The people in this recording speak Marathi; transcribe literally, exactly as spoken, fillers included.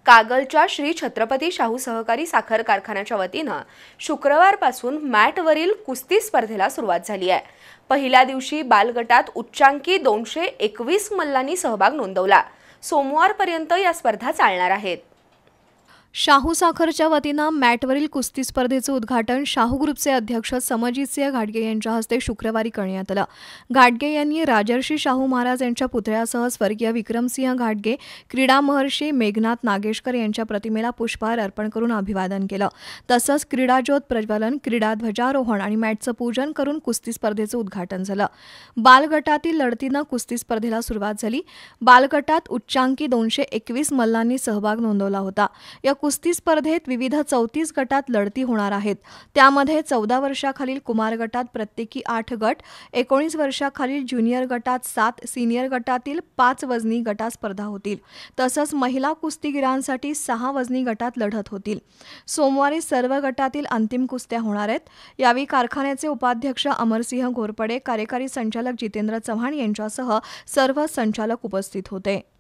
कागलच्या श्री छत्रपती शाहू सहकारी साखर कारखान्याच्या वतीनं शुक्रवारपासून मॅटवरील कुस्ती स्पर्धेला सुरुवात झाली आहे। पहिल्या दिवशी बालगटात उच्चांकी दोनशे एकवीस मल्लांनी सहभाग नोंदवला। सोमवारपर्यंत या स्पर्धा चालणार आहेत। शाहू साखरच्या वतीनं मॅटवरील कुस्ती स्पर्धेचं उद्घाटन शाहू ग्रुपचे अध्यक्ष समजितसिंह घाटगे यांच्या हस्ते शुक्रवारी करण्यात आलं। घाटगे यांनी राजर्षी शाहू महाराज यांच्या पुतळ्यासह स्वर्गीय विक्रमसिंह घाटगे, क्रीडा महर्षी मेघनाथ नागेशकर यांच्या प्रतिमेला पुष्पहार अर्पण करून अभिवादन केलं। तसंच क्रीडाज्योत प्रज्वलन, क्रीडा ध्वजारोहण आणि मॅटचं पूजन करून कुस्ती स्पर्धेचं उद्घाटन झालं। बालगटातील लढतीनं कुस्ती स्पर्धेला सुरुवात झाली। बालगटात उच्चांकी दोनशे एकवीस मल्लांनी सहभाग नोंदवला होता। या कुस्ती स्पर्धेत विविध चौतीस गटात लढती होणार आहेत। त्यामध्ये चौदा वर्षाखालील कुमार गटात प्रत्येकी आठ गट, एकोणीस वर्षाखालील ज्युनियर गटात सात, सिनियर गटातील पाच वजनी गटात स्पर्धा होतील। तसंच महिला कुस्तीगीरांसाठी सहा वजनी गटात लढत होतील। सोमवारी सर्व गटातील अंतिम कुस्त्या होणार आहेत। यावेळी कारखान्याचे उपाध्यक्ष अमरसिंह घोरपडे, कार्यकारी संचालक जितेंद्र चव्हाण यांच्यासह सर्व संचालक उपस्थित होते।